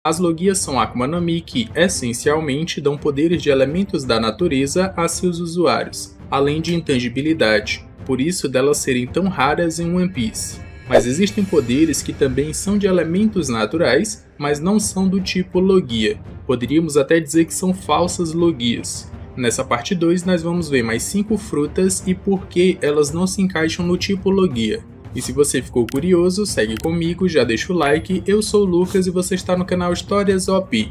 As logias são Akuma no Mi que, essencialmente, dão poderes de elementos da natureza a seus usuários, além de intangibilidade, por isso delas serem tão raras em One Piece. Mas existem poderes que também são de elementos naturais, mas não são do tipo logia. Poderíamos até dizer que são falsas logias. Nessa parte 2 nós vamos ver mais 5 frutas e por que elas não se encaixam no tipo logia. E se você ficou curioso, segue comigo, já deixa o like, eu sou o Lucas e você está no canal Histórias OP.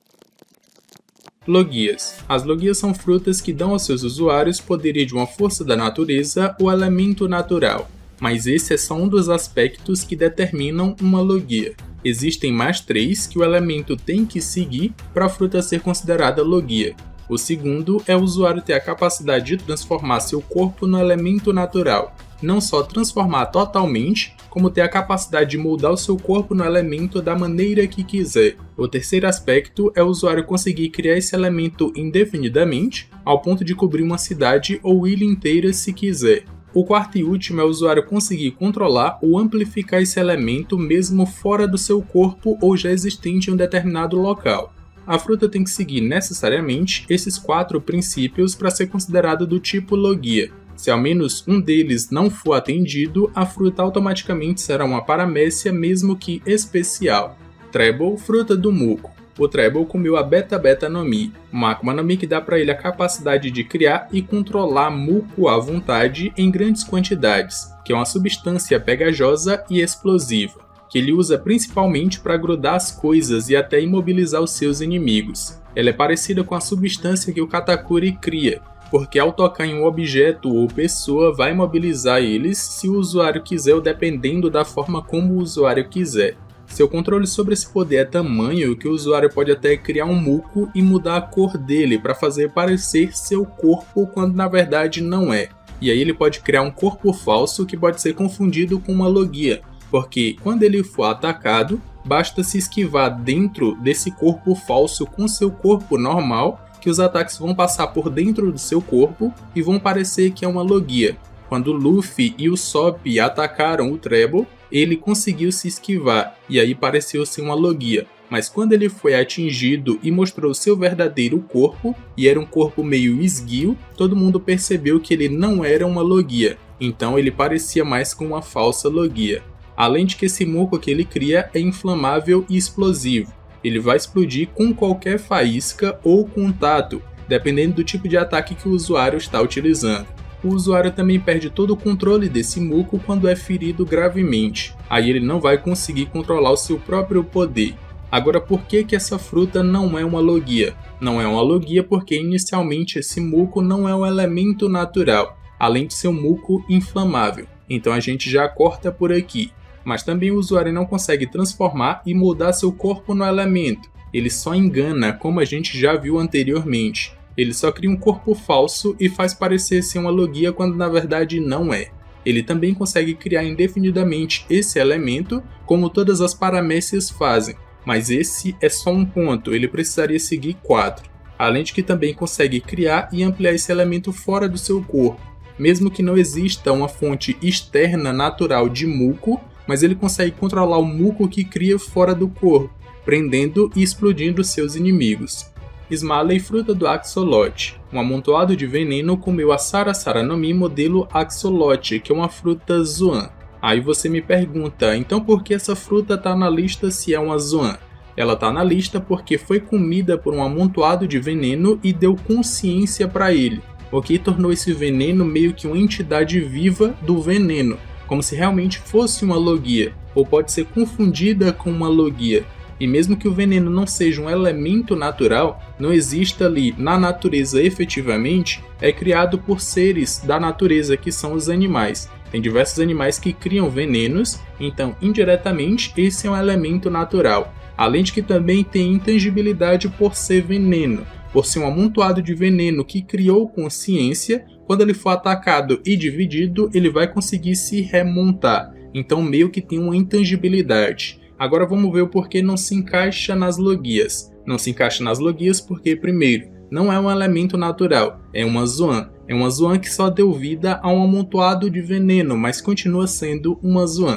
Logias. As logias são frutas que dão aos seus usuários poderes de uma força da natureza ou elemento natural. Mas esse é só um dos aspectos que determinam uma logia. Existem mais 3 que o elemento tem que seguir para a fruta ser considerada logia. O segundo é o usuário ter a capacidade de transformar seu corpo no elemento natural. Não só transformar totalmente, como ter a capacidade de moldar o seu corpo no elemento da maneira que quiser. O terceiro aspecto é o usuário conseguir criar esse elemento indefinidamente, ao ponto de cobrir uma cidade ou ilha inteira se quiser. O quarto e último é o usuário conseguir controlar ou amplificar esse elemento mesmo fora do seu corpo ou já existente em um determinado local. A fruta tem que seguir necessariamente esses 4 princípios para ser considerada do tipo logia. Se ao menos um deles não for atendido, a fruta automaticamente será uma paramécia mesmo que especial. Treble, fruta do muco. O Treble comeu a Beta Beta no Mi, uma Akuma no Mi que dá para ele a capacidade de criar e controlar muco à vontade em grandes quantidades, que é uma substância pegajosa e explosiva, que ele usa principalmente para grudar as coisas e até imobilizar os seus inimigos. Ela é parecida com a substância que o Katakuri cria, porque ao tocar em um objeto ou pessoa vai imobilizar eles se o usuário quiser ou dependendo da forma como o usuário quiser. Seu controle sobre esse poder é tamanho que o usuário pode até criar um muco e mudar a cor dele para fazer parecer seu corpo quando na verdade não é. E aí ele pode criar um corpo falso que pode ser confundido com uma logia, porque quando ele for atacado, basta se esquivar dentro desse corpo falso com seu corpo normal, que os ataques vão passar por dentro do seu corpo e vão parecer que é uma logia. Quando Luffy e o Sop atacaram o Treble, ele conseguiu se esquivar, e aí pareceu ser uma logia. Mas quando ele foi atingido e mostrou seu verdadeiro corpo, e era um corpo meio esguio, todo mundo percebeu que ele não era uma logia, então ele parecia mais com uma falsa logia. Além de que esse muco que ele cria é inflamável e explosivo. Ele vai explodir com qualquer faísca ou contato, dependendo do tipo de ataque que o usuário está utilizando. O usuário também perde todo o controle desse muco quando é ferido gravemente. Aí ele não vai conseguir controlar o seu próprio poder. Agora, por que essa fruta não é uma logia? Não é uma logia porque inicialmente esse muco não é um elemento natural, além de ser um muco inflamável. Então a gente já corta por aqui. Mas também o usuário não consegue transformar e moldar seu corpo no elemento. Ele só engana, como a gente já viu anteriormente. Ele só cria um corpo falso e faz parecer ser uma logia quando na verdade não é. Ele também consegue criar indefinidamente esse elemento, como todas as paramécias fazem, mas esse é só um ponto, ele precisaria seguir 4. Além de que também consegue criar e ampliar esse elemento fora do seu corpo, mesmo que não exista uma fonte externa natural de muco, mas ele consegue controlar o muco que cria fora do corpo, prendendo e explodindo seus inimigos. Smiley, fruta do Axolotl. Um amontoado de veneno comeu a Sara Sara no Mi modelo Axolotl, que é uma fruta Zoan. Aí você me pergunta, então por que essa fruta está na lista se é uma Zoan? Ela está na lista porque foi comida por um amontoado de veneno e deu consciência para ele, o que tornou esse veneno meio que uma entidade viva do veneno, como se realmente fosse uma logia, ou pode ser confundida com uma logia. E mesmo que o veneno não seja um elemento natural, não exista ali na natureza efetivamente, é criado por seres da natureza que são os animais. Tem diversos animais que criam venenos, então indiretamente esse é um elemento natural. Além de que também tem intangibilidade por ser veneno, por ser um amontoado de veneno que criou consciência, quando ele for atacado e dividido, ele vai conseguir se remontar. Então meio que tem uma intangibilidade. Agora vamos ver o porquê não se encaixa nas logias. Não se encaixa nas logias porque, primeiro, não é um elemento natural, é uma Zoan. É uma Zoan que só deu vida a um amontoado de veneno, mas continua sendo uma Zoan.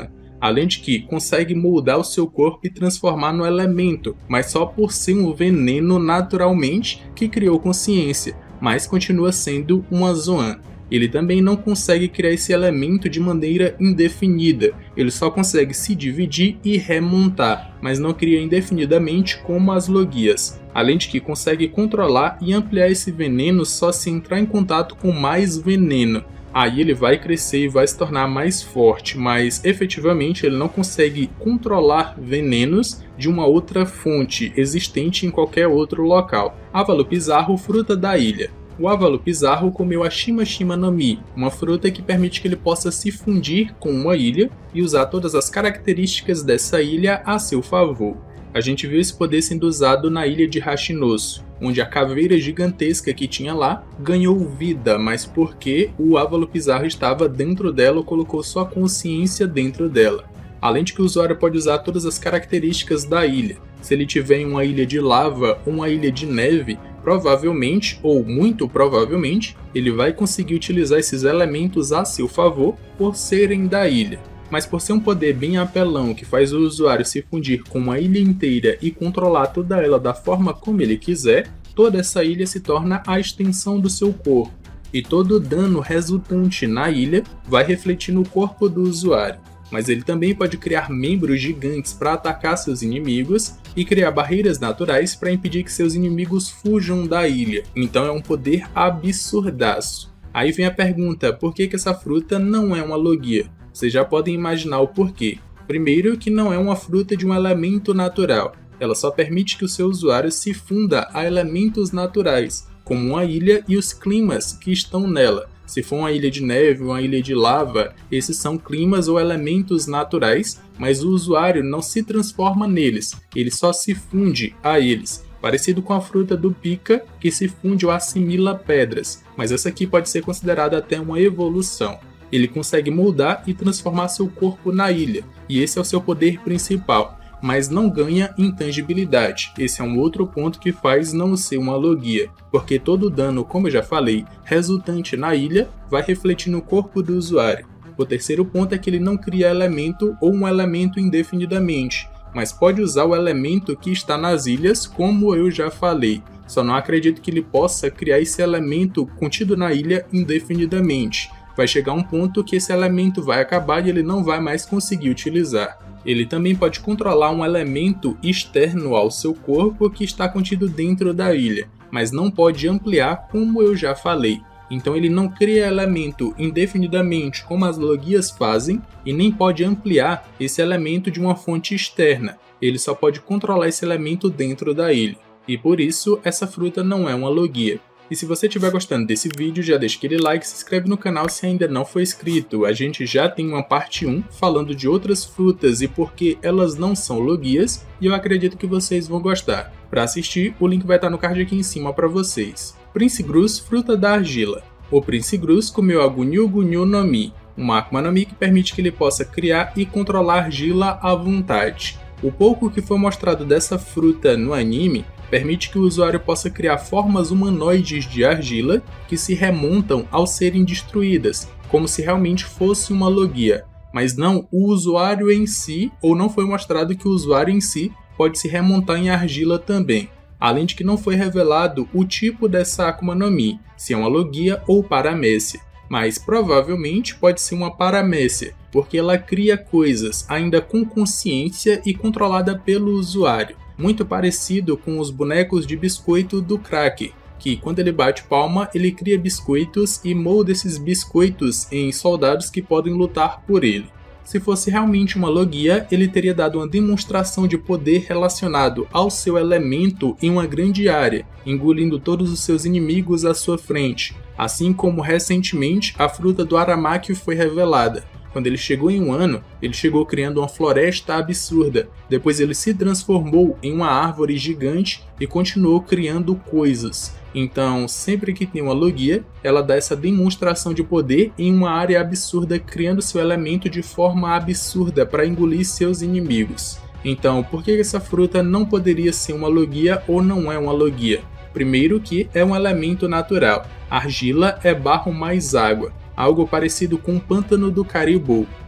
além de que consegue moldar o seu corpo e transformar no elemento, mas só por ser um veneno naturalmente que criou consciência, mas continua sendo uma Zoan. Ele também não consegue criar esse elemento de maneira indefinida, ele só consegue se dividir e remontar, mas não cria indefinidamente como as Logias. Além de que consegue controlar e ampliar esse veneno só se entrar em contato com mais veneno. Aí ele vai crescer e vai se tornar mais forte, mas efetivamente ele não consegue controlar venenos de uma outra fonte existente em qualquer outro local. Avalupizarro, fruta da ilha. O Avalupizarro comeu a Shima Shima no Mi, uma fruta que permite que ele possa se fundir com uma ilha e usar todas as características dessa ilha a seu favor. A gente viu esse poder sendo usado na ilha de Hashinosu, onde a caveira gigantesca que tinha lá ganhou vida, mas porque o Avalupizarro estava dentro dela ou colocou sua consciência dentro dela. Além de que o usuário pode usar todas as características da ilha. Se ele tiver em uma ilha de lava ou uma ilha de neve, provavelmente, ou muito provavelmente, ele vai conseguir utilizar esses elementos a seu favor por serem da ilha. Mas por ser um poder bem apelão que faz o usuário se fundir com uma ilha inteira e controlar toda ela da forma como ele quiser, toda essa ilha se torna a extensão do seu corpo. E todo o dano resultante na ilha vai refletir no corpo do usuário. Mas ele também pode criar membros gigantes para atacar seus inimigos e criar barreiras naturais para impedir que seus inimigos fujam da ilha. Então é um poder absurdaço. Aí vem a pergunta, por que essa fruta não é uma Logia? Vocês já podem imaginar o porquê. Primeiro, que não é uma fruta de um elemento natural. Ela só permite que o seu usuário se funda a elementos naturais, como uma ilha e os climas que estão nela. Se for uma ilha de neve ou uma ilha de lava, esses são climas ou elementos naturais, mas o usuário não se transforma neles, ele só se funde a eles. Parecido com a fruta do Pika, que se funde ou assimila pedras, mas essa aqui pode ser considerada até uma evolução. Ele consegue moldar e transformar seu corpo na ilha, e esse é o seu poder principal, mas não ganha intangibilidade. Esse é um outro ponto que faz não ser uma Logia, porque todo o dano, como eu já falei, resultante na ilha, vai refletir no corpo do usuário. O terceiro ponto é que ele não cria elemento ou um elemento indefinidamente, mas pode usar o elemento que está nas ilhas, como eu já falei. Só não acredito que ele possa criar esse elemento contido na ilha indefinidamente. Vai chegar um ponto que esse elemento vai acabar e ele não vai mais conseguir utilizar. Ele também pode controlar um elemento externo ao seu corpo que está contido dentro da ilha, mas não pode ampliar, como eu já falei. Então ele não cria elemento indefinidamente como as Logias fazem e nem pode ampliar esse elemento de uma fonte externa. Ele só pode controlar esse elemento dentro da ilha. E por isso essa fruta não é uma Logia. E se você estiver gostando desse vídeo, já deixa aquele like e se inscreve no canal se ainda não for inscrito. A gente já tem uma parte 1 falando de outras frutas e por que elas não são Logias, e eu acredito que vocês vão gostar. Para assistir, o link vai estar no card aqui em cima para vocês. Prince Grus, fruta da argila. O Prince Grus comeu a Gunyu Gunyu no Mi, uma Akuma no Mi que permite que ele possa criar e controlar argila à vontade. O pouco que foi mostrado dessa fruta no anime permite que o usuário possa criar formas humanoides de argila que se remontam ao serem destruídas, como se realmente fosse uma Logia, mas não o usuário em si, ou não foi mostrado que o usuário em si pode se remontar em argila também. Além de que não foi revelado o tipo dessa Akuma no Mi, se é uma Logia ou Paramécia, mas provavelmente pode ser uma Paramécia, porque ela cria coisas ainda com consciência e controlada pelo usuário. Muito parecido com os bonecos de biscoito do Crack, que quando ele bate palma, ele cria biscoitos e molda esses biscoitos em soldados que podem lutar por ele. Se fosse realmente uma Logia, ele teria dado uma demonstração de poder relacionado ao seu elemento em uma grande área, engolindo todos os seus inimigos à sua frente, assim como recentemente a fruta do Aramaki foi revelada. Quando ele chegou em um ano, ele chegou criando uma floresta absurda. Depois ele se transformou em uma árvore gigante e continuou criando coisas. Então, sempre que tem uma Logia, ela dá essa demonstração de poder em uma área absurda, criando seu elemento de forma absurda para engolir seus inimigos. Então, por que essa fruta não poderia ser uma Logia ou não é uma Logia? Primeiro que é um elemento natural. Argila é barro mais água, algo parecido com o pântano do Caribou.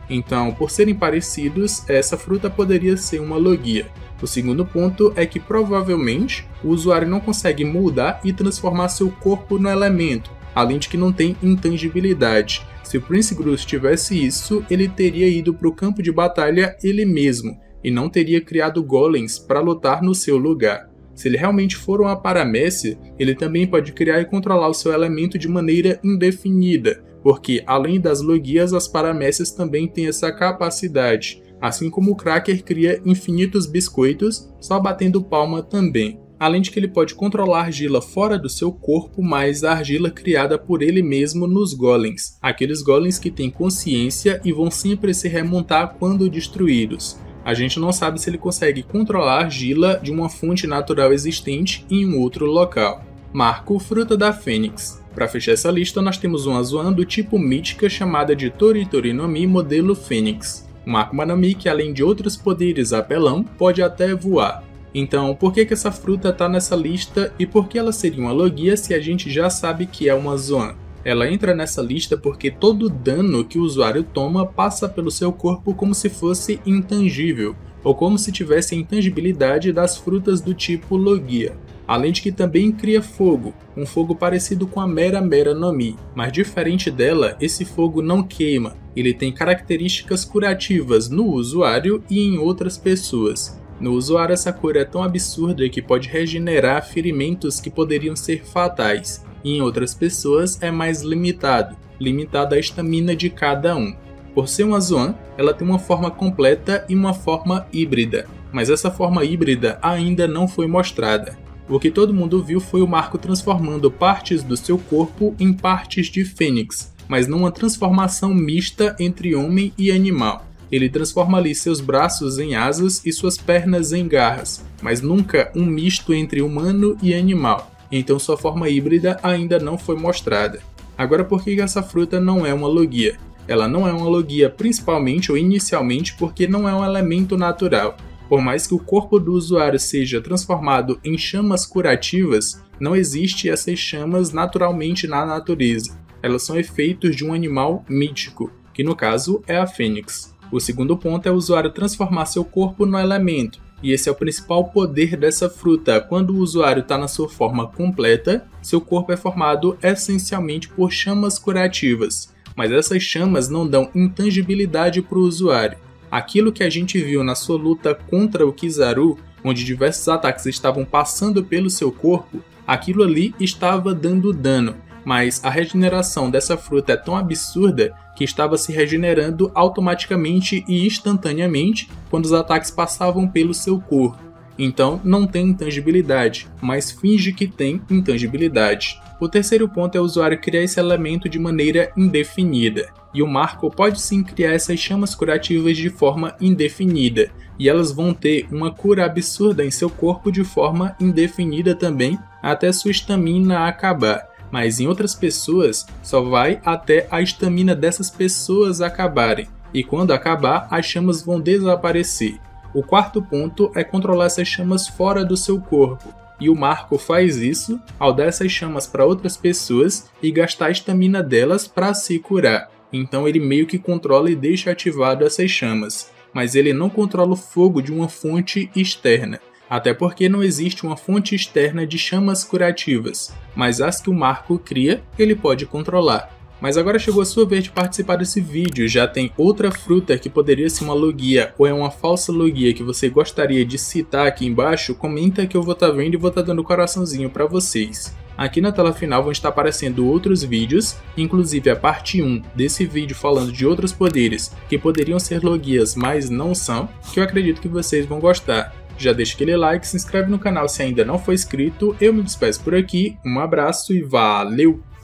Então, por serem parecidos, essa fruta poderia ser uma logia. O segundo ponto é que provavelmente o usuário não consegue moldar e transformar seu corpo no elemento, além de que não tem intangibilidade. Se o Prince Groose tivesse isso, ele teria ido para o campo de batalha ele mesmo, e não teria criado golems para lutar no seu lugar. Se ele realmente for uma paramécia, ele também pode criar e controlar o seu elemento de maneira indefinida, porque além das logias, as paramécias também têm essa capacidade, assim como o Cracker cria infinitos biscoitos só batendo palma também. Além de que ele pode controlar a argila fora do seu corpo, mas a argila criada por ele mesmo nos golems, aqueles golems que têm consciência e vão sempre se remontar quando destruídos. A gente não sabe se ele consegue controlar a argila de uma fonte natural existente em um outro local. Marco Fruta da Fênix. Para fechar essa lista, nós temos uma Zoan do tipo mítica chamada de Toritori no Mi modelo Fênix. Uma Akuma no Mi que, além de outros poderes apelão, pode até voar. Então, por que essa fruta está nessa lista e por que ela seria uma logia se a gente já sabe que é uma Zoan? Ela entra nessa lista porque todo dano que o usuário toma passa pelo seu corpo como se fosse intangível, ou como se tivesse a intangibilidade das frutas do tipo logia. Além de que também cria fogo, um fogo parecido com a Mera Mera no Mi, mas diferente dela, esse fogo não queima, ele tem características curativas no usuário e em outras pessoas. No usuário, essa cura é tão absurda que pode regenerar ferimentos que poderiam ser fatais, e em outras pessoas é mais limitado à estamina de cada um. Por ser uma Zoan, ela tem uma forma completa e uma forma híbrida, mas essa forma híbrida ainda não foi mostrada. O que todo mundo viu foi o Marco transformando partes do seu corpo em partes de fênix, mas numa transformação mista entre homem e animal. Ele transforma ali seus braços em asas e suas pernas em garras, mas nunca um misto entre humano e animal, então sua forma híbrida ainda não foi mostrada. Agora, por que essa fruta não é uma logia? Ela não é uma logia principalmente ou inicialmente porque não é um elemento natural. Por mais que o corpo do usuário seja transformado em chamas curativas, não existe essas chamas naturalmente na natureza. Elas são efeitos de um animal mítico, que no caso é a fênix. O segundo ponto é o usuário transformar seu corpo no elemento, e esse é o principal poder dessa fruta. Quando o usuário está na sua forma completa, seu corpo é formado essencialmente por chamas curativas, mas essas chamas não dão intangibilidade para o usuário. Aquilo que a gente viu na sua luta contra o Kizaru, onde diversos ataques estavam passando pelo seu corpo, aquilo ali estava dando dano, mas a regeneração dessa fruta é tão absurda que estava se regenerando automaticamente e instantaneamente quando os ataques passavam pelo seu corpo. Então não tem intangibilidade, mas finge que tem intangibilidade. O terceiro ponto é o usuário criar esse elemento de maneira indefinida, e o Marco pode sim criar essas chamas curativas de forma indefinida, e elas vão ter uma cura absurda em seu corpo de forma indefinida também, até sua estamina acabar. Mas em outras pessoas, só vai até a estamina dessas pessoas acabarem, e quando acabar, as chamas vão desaparecer. O quarto ponto é controlar essas chamas fora do seu corpo, e o Marco faz isso ao dar essas chamas para outras pessoas e gastar a estamina delas para se curar. Então ele meio que controla e deixa ativado essas chamas, mas ele não controla o fogo de uma fonte externa. Até porque não existe uma fonte externa de chamas curativas, mas as que o Marco cria, ele pode controlar. Mas agora chegou a sua vez de participar desse vídeo. Já tem outra fruta que poderia ser uma logia ou é uma falsa logia que você gostaria de citar aqui embaixo? Comenta que eu vou estar vendo e vou estar dando coraçãozinho para vocês. Aqui na tela final vão estar aparecendo outros vídeos, inclusive a parte 1 desse vídeo falando de outros poderes que poderiam ser logias, mas não são, que eu acredito que vocês vão gostar. Já deixa aquele like, se inscreve no canal se ainda não for inscrito, eu me despeço por aqui, um abraço e valeu!